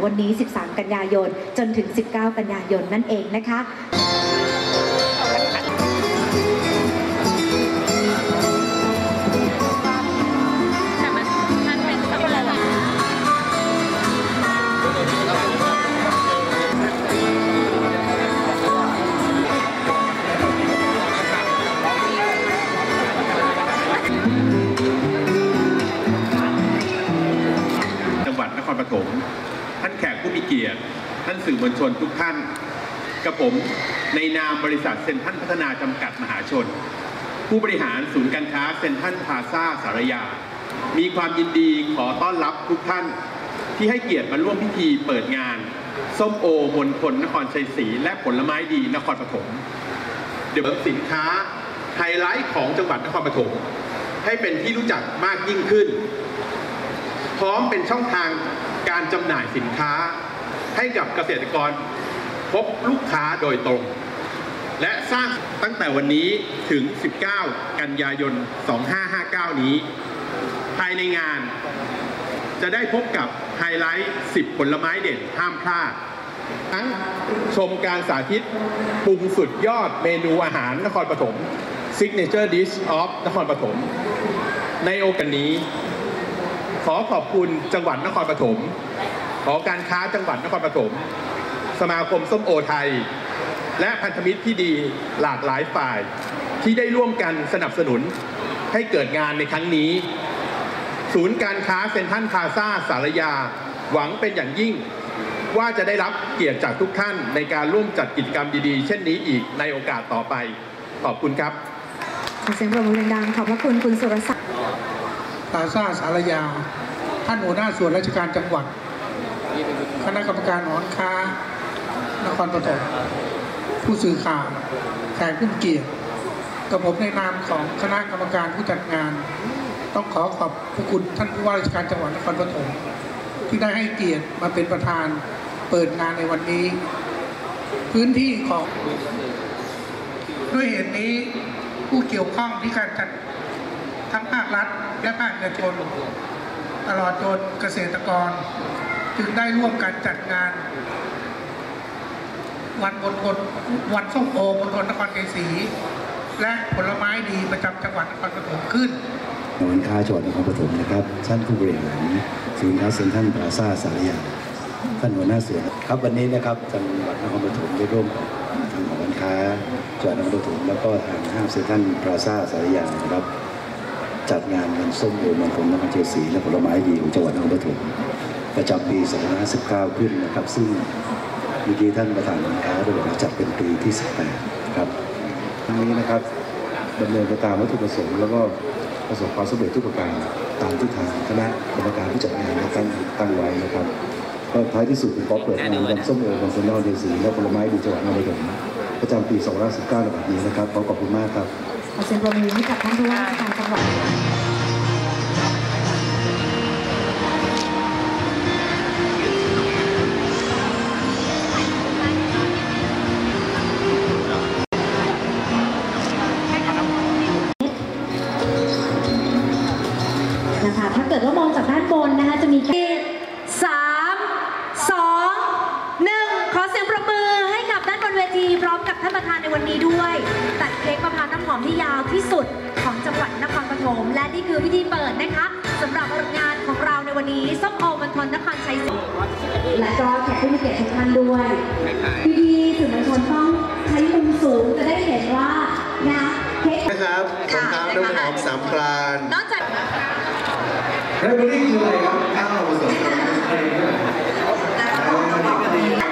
วันนี้13กันยายนจนถึง19กันยายนนั่นเองนะคะนครปฐมท่านแขกผู้มีเกียรติท่านสื่อมวลชนทุกท่านกับผมในนามบริษัทเซ็นทรัลพัฒนาจำกัดมหาชนผู้บริหารศูนย์การค้าเซ็นทรัลพลาซ่าสารยามีความยินดีขอต้อนรับทุกท่านที่ให้เกียรติมาร่วมพิธีเปิดงานส้มโอมณฑลนครชัยศรีและผลไม้ดีนครปฐมเดี๋ยวสินค้าไฮไลท์ของจังหวัดนครปฐมให้เป็นที่รู้จักมากยิ่งขึ้นพร้อมเป็นช่องทางการจำหน่ายสินค้าให้กับเกษตรกรพบลูกค้าโดยตรงและสร้างตั้งแต่วันนี้ถึง19กันยายน2559นี้ภายในงานจะได้พบกับไฮไลท์10ผลไม้เด่นห้ามพลาดทั้งชมการสาธิตปรุงสุดยอดเมนูอาหารนครปฐม Signature Dish of นครปฐมในโอกาสนี้ขอขอบคุณจังหวัดนครปฐมหอการค้าจังหวัดนครปฐมสมาคมส้มโอไทยและพันธมิตรที่ดีหลากหลายฝ่ายที่ได้ร่วมกันสนับสนุนให้เกิดงานในครั้งนี้ศูนย์การค้าเซ็นทรัลพลาซ่าสารยาหวังเป็นอย่างยิ่งว่าจะได้รับเกียรติจากทุกท่านในการร่วมจัดกิจกรรมดีๆเช่นนี้อีกในโอกาสต่อไปขอบคุณครับขอเสียงปรบมือดังๆขอบพระคุณคุณสุรศักดิ์พลาซ่าสารยาท่านหัวหน้าส่วนราชการจังหวัดคณะกรรมการหอการค้านครปฐมผู้สื่อข่าวแขกผู้มีเกียรติกับผมในนามของคณะกรรมการผู้จัดงานต้องขอบพระคุณท่านผู้ว่าราชการจังหวัดนครปฐมที่ได้ให้เกียรติมาเป็นประธานเปิดงานในวันนี้พื้นที่ของด้วยเหตุนี้ผู้เกี่ยวข้องที่การจัดทั้งภาครัฐและภาคเอกชนตลอดจนเกษตรกรจึงได้ร่วมกันจัดงานวันส้มโอมณฑลนครชัยศรีและผลไม้ดีประจำจังหวัดนครปฐมขึ้นหอการค้าจังหวัดนครปฐมนะครับท่านผู้บริหารศูนย์ค้าเซ็นทรัลพลาซ่าสารยาท่านหัวหน้าส่วนครับวันนี้นะครับจังหวัดนครปฐมได้ร่วมกับทางหอการค้าจังหวัดนครปฐมแล้วก็ทางห้างเซ็นทรัลพลาซ่าสารยานะครับจัดงานวันส้มโอมณฑลนครชัยศรีและผลไม้ดีของจังหวัดนครปฐมประจำปี2519ขึ้นนะครับซึ่งเมื่อกี้ท่านประธานการค้าได้บอกว่าจัดเป็นปีที่18ครับทั้งนี้นะครับดำเนินไปตามวัตถุประสงค์แล้วก็ประสบความสำเร็จทุกประการตามที่ทางคณะกรรมการผู้จัดงานตั้งไว้นะครับก็ท้ายที่สุดเป็นขอเปิดงานวันส้มโอมณฑลนครชัยศรีและผลไม้ดีจังหวัดนครปฐมประจำปี2519ในวันนี้นะครับขอบคุณมากครับขอเสียงปรบมือให้กับท่านผู้ว่าราชการจังหวัดนะคะถ้าเกิดว่ามองจากด้านบนนะคะจะมี3 2 1ขอเสียงปรบมือให้กับด้านบนเวทีพร้อมกับท่านประธานในวันนี้ด้วยตัดเค้กมะพร้าวน้ำหอมที่ยาวที่สุดของจังหวัดนครปฐมและนี่คือพิธีเปิดนะคะสำหรับงานของเราในวันนี้ส้มโอมณฑลนครชัยศรีและก็แขกผู้มีเกียรติทุกท่านด้วยพี่ๆสื่อมวลชนต้องใช้มุมสูงจะได้เห็นว่านะเค้กนะครับของน้ำน้ำหอม3 พรานนอกจากแล้วนี่คืออะไรครับข้าวผสม